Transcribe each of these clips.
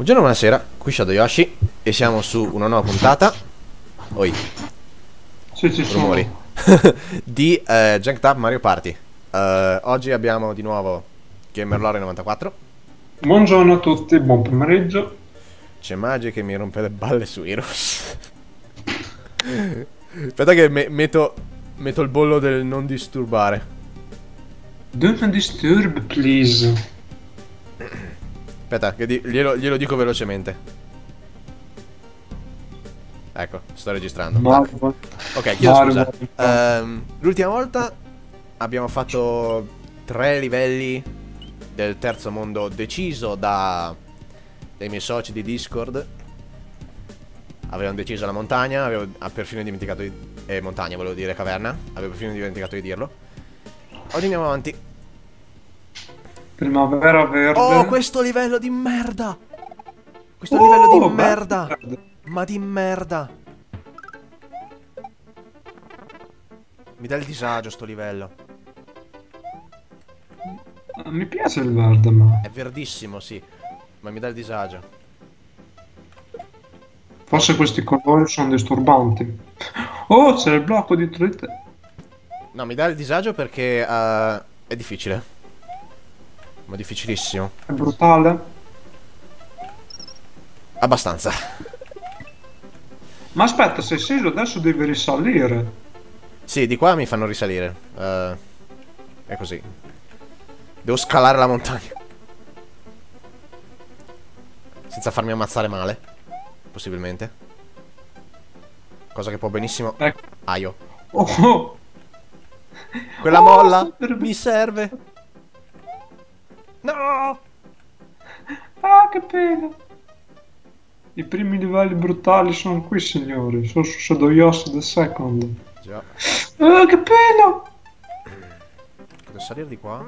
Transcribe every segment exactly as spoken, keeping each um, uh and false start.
Buongiorno, buonasera, qui Shadow Yoshi e siamo su una nuova puntata. Oi, Sì, ci sono. rumori. Di eh, Janked Up Mario Party. Eh, oggi abbiamo di nuovo Gamerlore novantaquattro. Buongiorno a tutti, buon pomeriggio. C'è Magi che mi rompe le balle su Heroes. Aspetta che me metto, metto il bollo del non disturbare. Don't disturb, please. Aspetta, che di glielo, glielo dico velocemente. Ecco, sto registrando. Mario. Ok, chiedo Mario, scusa. Mario. Ehm, l'ultima volta abbiamo fatto tre livelli del terzo mondo deciso da dai miei soci di Discord. Avevano deciso la montagna, avevo ah, perfino dimenticato di... Eh, montagna volevo dire, caverna. Avevo perfino dimenticato di dirlo. Oggi andiamo avanti. Primavera verde. Oh, questo livello di merda! Questo Oh, livello di verde. merda! Ma di merda! Mi dà il disagio sto livello. Mi piace il verde, ma È verdissimo, sì. Ma mi dà il disagio. forse questi colori sono disturbanti. Oh, c'è il blocco dietro di te. No, mi dà il disagio perché uh, è difficile. Ma difficilissimo. È brutale. Abbastanza. Ma aspetta, sei sceso adesso devi risalire. Sì, di qua mi fanno risalire. Uh, è così. Devo scalare la montagna. Senza farmi ammazzare male. Possibilmente. Cosa che può benissimo... Ecco. Aio. Oh, oh. Quella Oh, molla per- mi serve. No! Ah, che pena. I primi livelli brutali sono qui, signori. Sono su Shadow Yoshi the Second. Già. Ah, che pena. Devo salire di qua?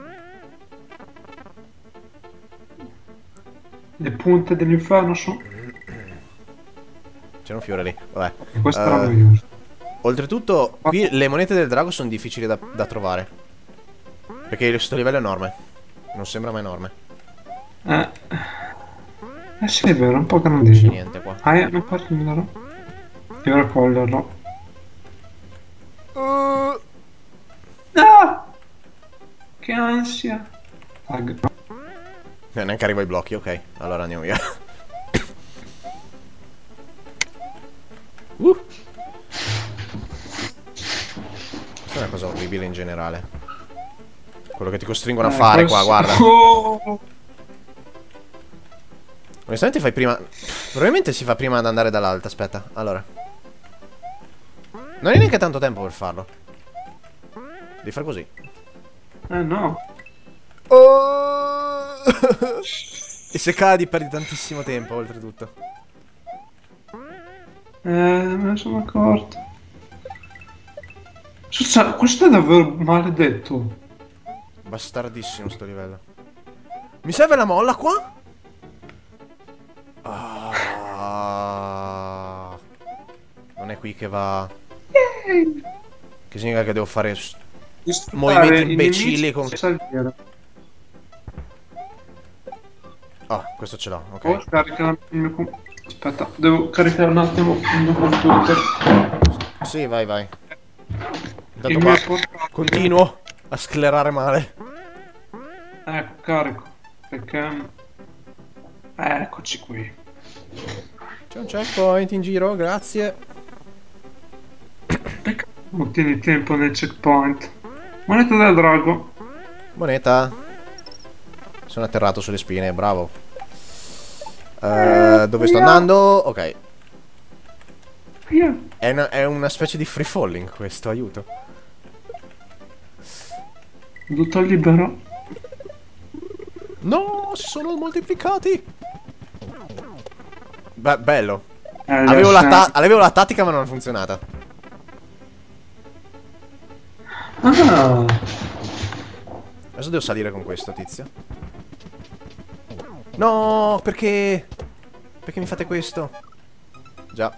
Le punte dell'inferno sono... C'era un fiore lì. Vabbè. Questo Eh, era noioso. Oltretutto, qui le monete del drago sono difficili da, da trovare. Perché questo livello è enorme. Non sembra ma enorme. Eh... Eh sì, è vero, è un po' Non c'è grandino. niente qua. Ah, eh, mi prenderlo. Devo raccoglierlo. Uh, Ah! Che ansia. Tag. eh, neanche arrivo ai blocchi, ok. Allora andiamo via. uh. Questa è una cosa orribile in generale. Quello che ti costringono a Eh, fare questo- qua, guarda. Oh! Onestamente fai prima... Probabilmente si fa prima ad andare dall'alto, aspetta. Allora. Non hai neanche tanto tempo per farlo. Devi fare così. Eh no. Oh! E se cadi perdi tantissimo tempo, oltretutto. Eh, me ne sono accorto. Scusa, questo è davvero maledetto. Bastardissimo sto livello. Mi serve la molla qua? Ah. Non è qui che va. Che significa che devo fare s- movimenti imbecilli con... Salire. Ah, questo ce l'ho, Oh, ok. carica il mio com- Aspetta, devo caricare un attimo il mio computer. Sì, vai, vai. Intanto Il qua mio portatile. continuo a sclerare male. Ecco, carico. Perché... Eccoci qui. C'è un checkpoint in giro, grazie. Perché non tieni tempo nel checkpoint? Moneta del drago. Moneta. Sono atterrato sulle spine, bravo. Eh, dove sto andando? Ok. Via. È una, è una specie di free falling questo, aiuto. Tutto libero. No, si sono moltiplicati. Beh, bello. Eh, Avevo la, adesso- ta- avevo la tattica ma non è funzionata. Ah, Adesso devo salire con questo, tizio. No, perché? Perché mi fate questo? Già.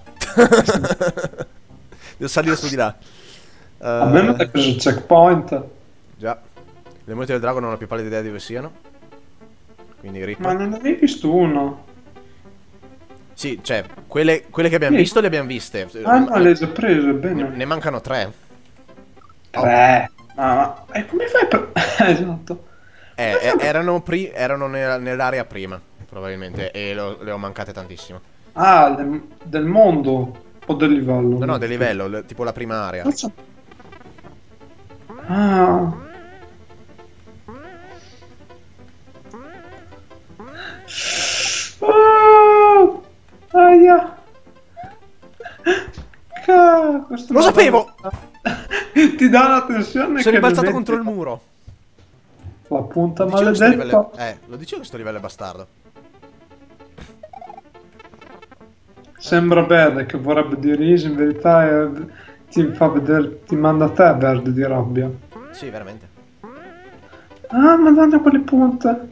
Devo salire su di là. a me non Eh, hai preso il checkpoint. già. Le monete del drago non ho più pallida idea di dove siano. Quindi rip. Ma non ne avevi visto uno? Sì, cioè, quelle, quelle che abbiamo Sì. visto le abbiamo viste. Ah no, le ne, hai già prese, bene. ne mancano tre. Tre. Ma, ma e come fai per... esatto. Eh, eh, erano, pri- erano nella- nell'area prima, probabilmente, e lo- le ho mancate tantissimo. Ah, del, del mondo o del livello? No, no, del livello, le- tipo la prima area. Cazzo. Ah. Ah. Aia. Ca- questo Lo mi ha sapevo! dato- Ti dà la tensione Sono che rimbalzato le contro il metti- muro. La punta Lo dicevo che sto maledetta. livello... Eh, lo dicevo che sto livello è bastardo. Sembra verde che vorrebbe dire easy, in verità è- ti fa vedere, ti manda a te verde di rabbia. Sì, veramente. Ah, madonna quelle punte.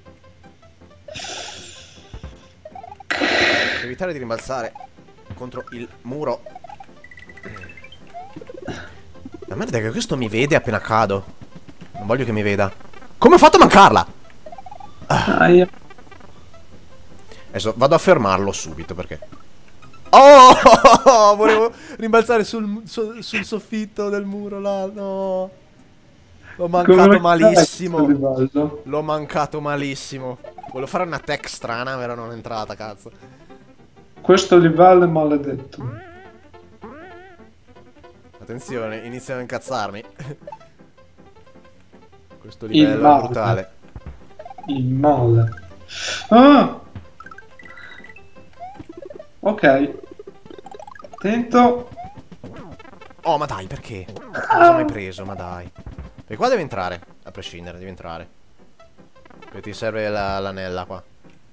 Devi evitare di rimbalzare contro il muro. La merda è che questo mi vede appena cado. Non voglio che mi veda. Come ho fatto a mancarla? Aia. Adesso vado a fermarlo subito perché... Oh! Volevo rimbalzare sul, sul, sul soffitto del muro là. No. L'ho mancato malissimo. L'ho mancato malissimo. Volevo fare una tech strana, ma non è entrata, cazzo. Questo livello è maledetto. Attenzione, iniziano a incazzarmi. Questo livello è brutale. Il male. Ah! Ok. Attento. Oh, ma dai, perché? Non l'ho mai preso, ma dai. Perché qua deve entrare, a prescindere, deve entrare. Perché ti serve la- l'anella qua.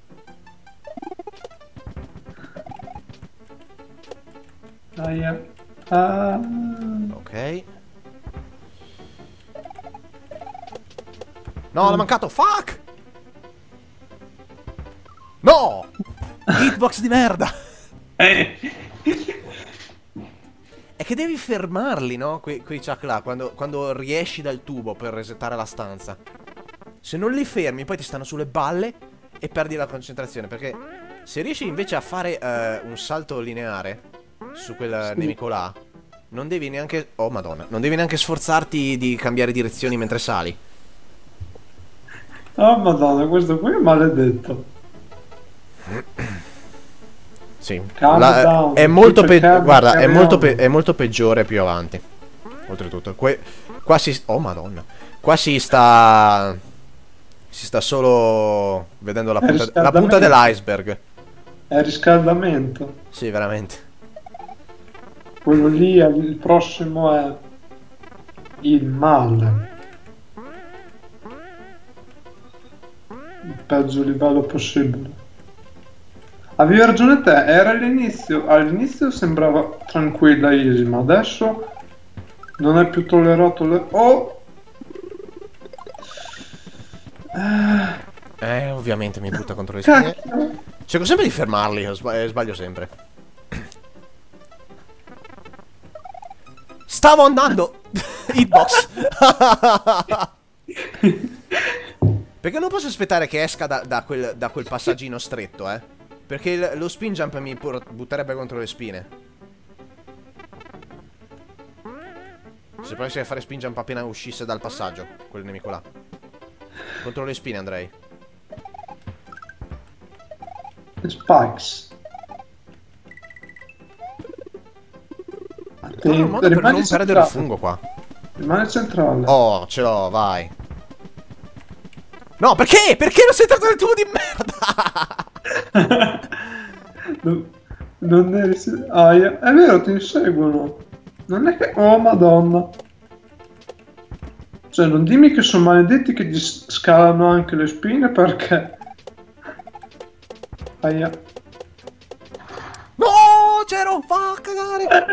Aia. Ah. Ok. No, l'ho mancato, fuck! No! Hitbox di merda! Eh. È che devi fermarli, no? Que quei chuck là, quando, quando riesci dal tubo per resettare la stanza. Se non li fermi, poi ti stanno sulle balle e perdi la concentrazione. Perché se riesci invece a fare uh, un salto lineare su quel sì. nemico là, non devi neanche... Oh, madonna. Non devi neanche sforzarti di cambiare direzioni mentre sali. Oh, madonna, questo qui è maledetto. Sì, Calm la, down, è molto keep it pe calm, guarda, è carry molto, on. pe è molto peggiore più avanti. Oltretutto, que qua si... Oh, madonna. Qua si sta... Si sta solo vedendo la È punta, la punta riscaldamento. dell'iceberg. È riscaldamento. Sì, veramente. Quello lì, è- il prossimo è il male. Il peggio livello possibile. Avevi ragione te, era all'inizio. All'inizio sembrava tranquilla easy, ma adesso non è più tollerato le... Oh! Ah, Eh, ovviamente mi butta contro le spine. cacchio! Cerco sempre di fermarli, io sba- eh, sbaglio sempre. Stavo andando! Hitbox! Perché non posso aspettare che esca da, da, quel, da quel passaggino stretto, eh? Perché il- lo spin jump mi butterebbe contro le spine. Se poi riesci a fare spin jump appena uscisse dal passaggio, quel nemico là. Contro le spine andrei. Spikes. Non ho un modo per rimani non perdere il centrale. fungo qua. Rimane centrale. Oh, ce l'ho, vai. No, perché? Perché non sei entrato nel tubo di merda? Non, non eri... se- Aia. È vero, ti inseguono. Non è che... Oh, madonna. Cioè, non dimmi che sono maledetti che gli s- scalano anche le spine perché... Aia. No, c'ero, fa cagare.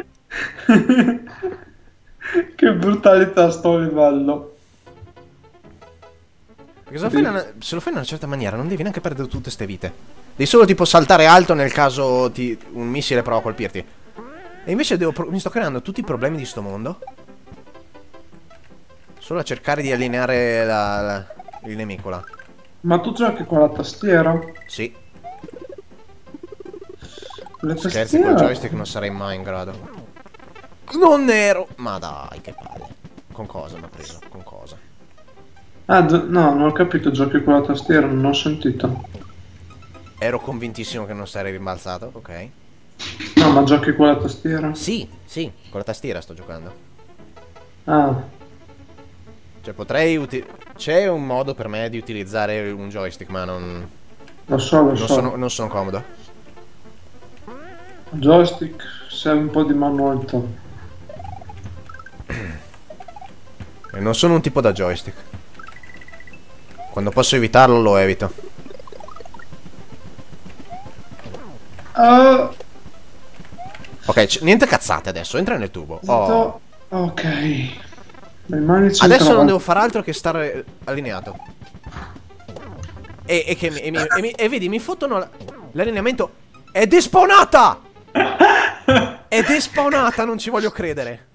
Che brutalità sto livello. Perché se lo, fai in una, se lo fai in una certa maniera non devi neanche perdere tutte ste vite. Devi solo tipo saltare alto nel caso ti, un missile prova a colpirti. E invece devo pro- mi sto creando tutti i problemi di sto mondo solo a cercare di allineare la, la, il nemico là. Ma tu giochi con la tastiera? Sì. Le Scherzi, col tastiere... joystick non sarei mai in grado. Non ero. Ma dai, che palle. Con cosa mi ha preso? Con cosa? Ah, d- no, non ho capito, giochi con la tastiera, non ho sentito. Ero convintissimo che non sarei rimbalzato, ok. No, ma giochi con la tastiera? Sì, sì, con la tastiera sto giocando. Ah, Cioè potrei uti- c'è un modo per me di utilizzare un joystick, ma non, lo so, lo non so. sono, non sono comodo. Joystick, serve un po' di manualità. E non sono un tipo da joystick. Quando posso evitarlo lo evito. Ah, Ok, c- niente cazzate adesso, entra nel tubo. Oh. sto- ok. Le mani Adesso non centrate. devo fare altro che stare allineato. E, e che mi, e, mi, e, mi- e vedi, mi fottono la- l'allineamento. È despawnata! È despawnata, non ci voglio credere.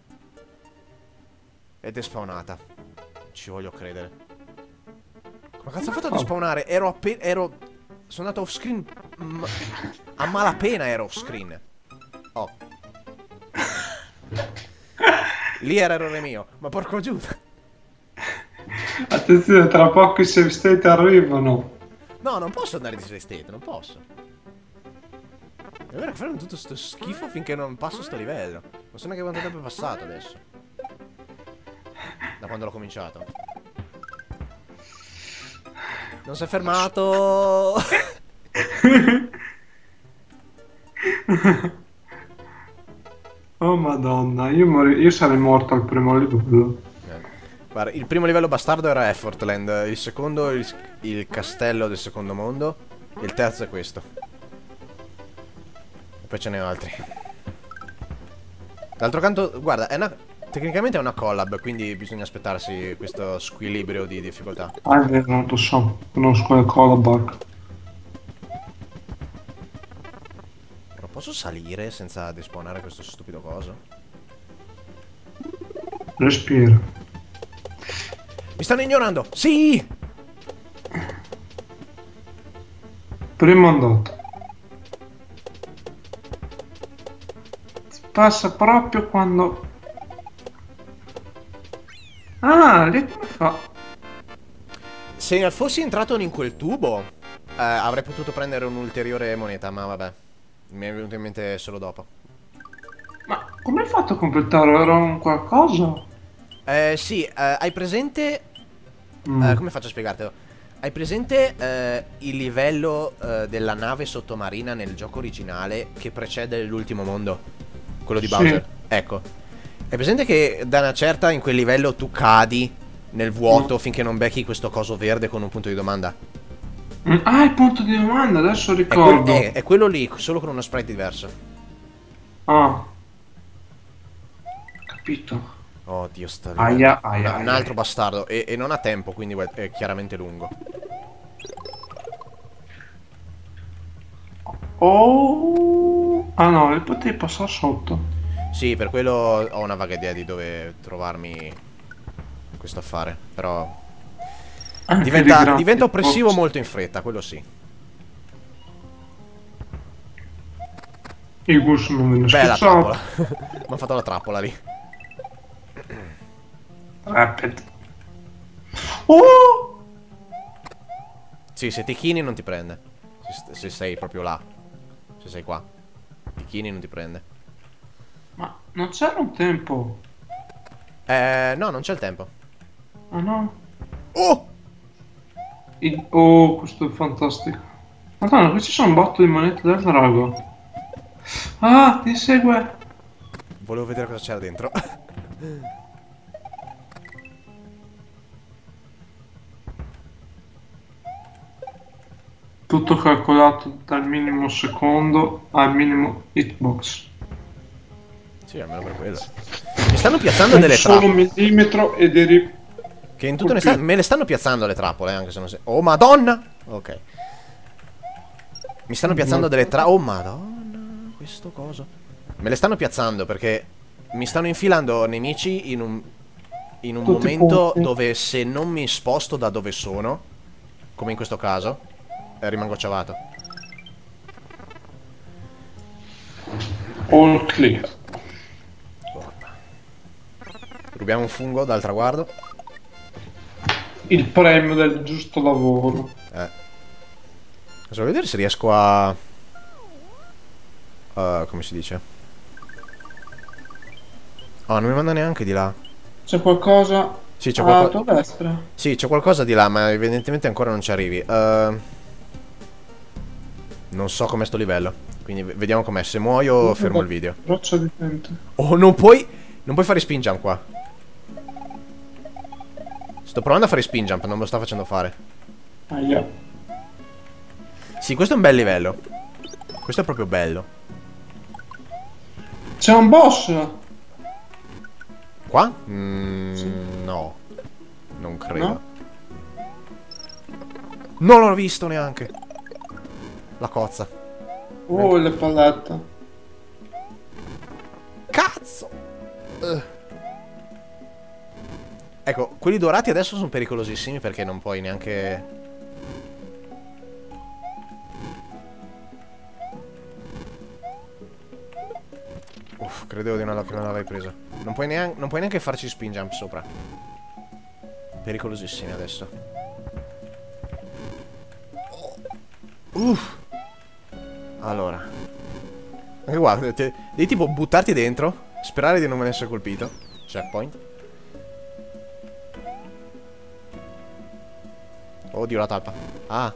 È despawnata. Ci voglio credere. Come cazzo ha fatto a despawnare? Ero appena. Ero. Sono andato off screen. m- A malapena ero off screen. Oh. Lì era errore mio. Ma porco Giuda. Attenzione, tra poco i save state arrivano. No, non posso andare di save state, non posso. È vero che fanno tutto sto schifo finché non passo sto livello. Non so neanche quanto tempo è passato adesso. Da quando l'ho cominciato. Non si è fermato. Oh madonna, io, mori- io sarei morto al primo livello. Eh, Guarda, il primo livello bastardo era Effortland. Il secondo il, il castello del secondo mondo. E il terzo è questo. E poi ce ne ho altri. D'altro canto, guarda, è una, tecnicamente è una collab, quindi bisogna aspettarsi questo squilibrio di difficoltà. Ah, è vero, non lo so, conosco il callback. Però posso salire senza despawnare questo stupido coso? Respira. Mi stanno ignorando! Sì! Primo andato. Si passa proprio quando... Ah, lì come fa? Se fossi entrato in quel tubo, eh, avrei potuto prendere un'ulteriore moneta, ma vabbè. Mi è venuto in mente solo dopo. Ma come hai fatto a completare? Era un qualcosa? Eh, sì, eh, hai presente... Mm. eh, come faccio a spiegartelo? Hai presente eh, il livello eh, della nave sottomarina nel gioco originale che precede l'ultimo mondo? Quello di Sì. Bowser? Ecco. Hai presente che da una certa in quel livello tu cadi nel vuoto Mm. finché non becchi questo coso verde con un punto di domanda? Mm, Ah, il punto di domanda, adesso È, quel- ricordo. è- è quello lì, solo con uno sprite diverso. Ah. Capito. Oddio, sta Aia, livello. aia, Un- Un aia. altro bastardo. E, e non ha tempo, quindi è chiaramente lungo. Oh. Ah no, li potevi passare sotto. Sì, per quello ho una vaga idea di dove trovarmi questo affare. Però Anche diventa, di grandi diventa oppressivo box. molto in fretta, quello sì. Il Gus non me ne Bella scherzavo. trappola. Mi ha fatto la trappola lì. Rapid. Oh! Sì, se ti chini non ti prende. Se, se sei proprio là. Se sei qua. Ti chini non ti prende. Ma non c'era un tempo. Eh, no, non c'è il tempo. Ah no? Oh! Il- Oh, questo è fantastico. Madonna, questi sono un botto di monete del drago. Ah, ti segue. Volevo vedere cosa c'era dentro. Tutto calcolato dal minimo secondo al minimo hitbox. Sì, almeno per quello. Mi stanno piazzando delle Solo trappole. un millimetro ed eri... Che in tutta onestà me le stanno piazzando le trappole, anche se non si... Oh, madonna! Ok. Mi stanno piazzando delle trappole... Oh, madonna! Questo coso. Me le stanno piazzando perché mi stanno infilando nemici in un... In un Tutti momento punti. dove se non mi sposto da dove sono, come in questo caso, eh, rimango ciavato. All clear. Rubiamo un fungo dal traguardo. Il premio del giusto lavoro. Eh. Devo vedere se riesco a... Uh, come si dice? Oh, non mi manda neanche di là. C'è qualcosa Sì, c'è a qualcosa... tua destra? Sì, c'è qualcosa di là, ma evidentemente ancora non ci arrivi. Uh... Non so com'è sto livello. Quindi vediamo com'è. Se muoio fermo il video. Roccia di vento. Oh, non puoi... Non puoi fare spin jump qua. Sto provando a fare spin jump, non me lo sta facendo fare. Aia. Sì, questo è un bel livello. Questo è proprio bello. C'è un boss! Qua? Mm, Sì. No. Non credo. No? Non l'ho visto neanche. La cozza. Oh, le pallette. Cazzo! Uh. Ecco, quelli dorati adesso sono pericolosissimi perché non puoi neanche... Uff, credevo di non, che non l'avrei presa. Non puoi, neanche, non puoi neanche farci spin jump sopra. Pericolosissimi adesso. Uff. Allora. Anche qua, te, devi tipo buttarti dentro, sperare di non essere colpito. Checkpoint. Oddio, la talpa. Ah.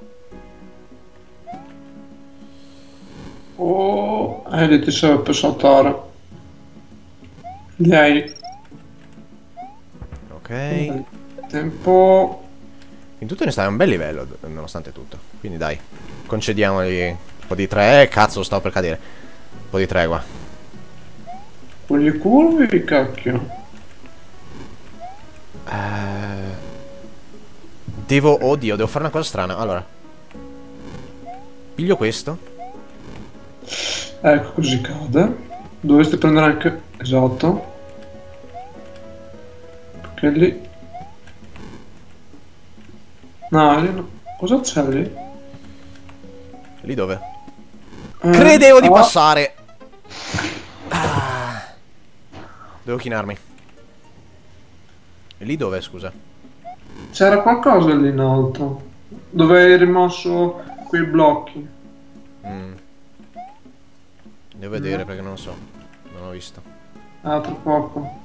Oh, eh, lì ti serve per saltare. Lei. Ok. Tempo. In tutto ne sta, è un bel livello, nonostante tutto. Quindi dai, concediamogli un po' di tre. Eh, cazzo, stavo per cadere. Un po' di tregua. Quelli curvi, cacchio. Eh... Devo... Oddio, devo fare una cosa strana. Allora. Piglio questo. Ecco, così cade. Dovresti prendere anche... Esatto. Perché lì... No, lì no. Cosa c'è lì? Lì dove? Eh, Credevo di ah, passare. Ah. Devo chinarmi. E lì dove, scusa? C'era qualcosa lì in alto. Dove hai rimosso quei blocchi. Mm. Devo vedere perché non lo so. Non ho visto. Ah, tra poco.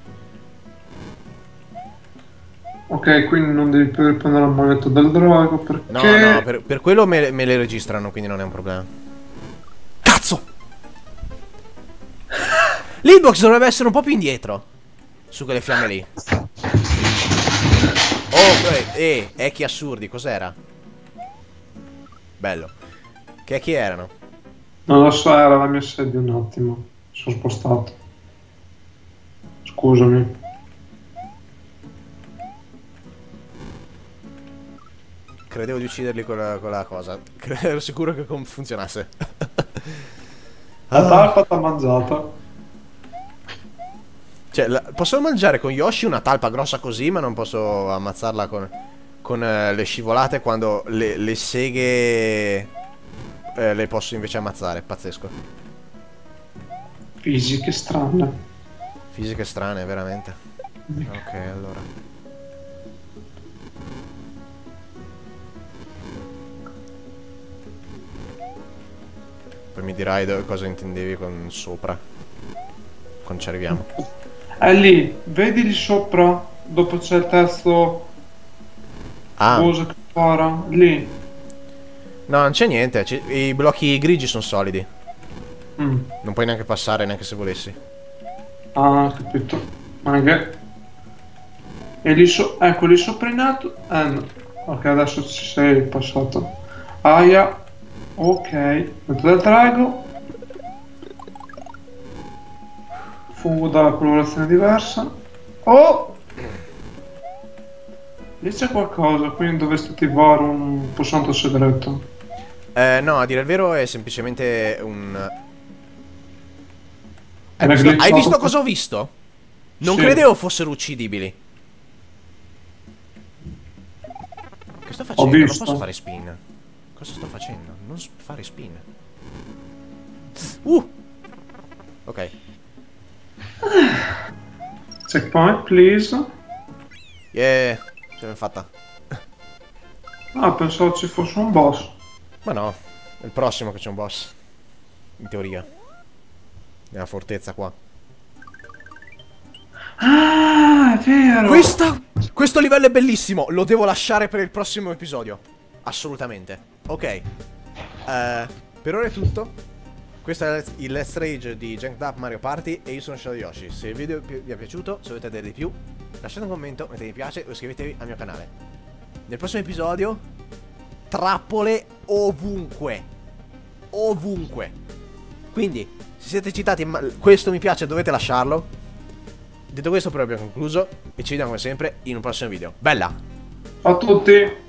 Ok, quindi non devi più riprendere la moneta del drago perché... No, no, per, per quello me, me le registrano, quindi non è un problema. Cazzo! L'hitbox dovrebbe essere un po' più indietro. Su quelle fiamme lì. Oh, eh, eh, echi assurdi, cos'era? Bello. Che echi erano? Non lo so, era la mia sedia un attimo. Sono spostato. Scusami. Credevo di ucciderli con la, con la cosa. Ero sicuro che funzionasse. La talpa t'ha mangiata. Cioè, la, posso mangiare con Yoshi una talpa grossa così, ma non posso ammazzarla con, con uh, le scivolate quando le, le seghe uh, le posso invece ammazzare. Pazzesco. Fisiche strane. Fisiche strane, veramente. Ok, allora. Poi mi dirai cosa intendevi con sopra. Quando ci arriviamo. È lì, vedi lì sopra, dopo c'è il testo Ah, cosa che spara, lì. no, non c'è niente. ci- I blocchi grigi sono solidi. Mm. Non puoi neanche passare, neanche se volessi. Ah, capito. Ma che... E lì so... ecco, lì sopra in alto... Eh, no. Ok, adesso ci sei passato. Aia. Ok. Metto del drago. Fungo dalla colorazione diversa. Oh! Lì c'è qualcosa, quindi dovresti attivare un pulsante segreto. Eh, no, a dire il vero è semplicemente un... Hai Era visto, hai glitchato. visto cosa ho visto? Non Sì. credevo fossero uccidibili. Che sto facendo? Non visto. posso fare spin. Cosa sto facendo? Non s- fare spin. Uh! Ok. Checkpoint, please. Yeah, ce l'abbiamo fatta. Ah, pensavo ci fosse un boss. Ma no, è il prossimo che c'è un boss. In teoria. Nella fortezza qua. Ah, è vero. Questa, questo livello è bellissimo. Lo devo lasciare per il prossimo episodio. Assolutamente. Ok. Eh, per ora è tutto. Questo è il Let's Rage di Janked Up Mario Party e io sono Shadow Yoshi. Se il video vi è piaciuto, se volete vedere di più, lasciate un commento, mettete mi piace o iscrivetevi al mio canale. Nel prossimo episodio, trappole ovunque. Ovunque. Quindi, se siete eccitati, questo mi piace, dovete lasciarlo. Detto questo, però abbiamo concluso e ci vediamo come sempre in un prossimo video. Bella! Ciao a tutti!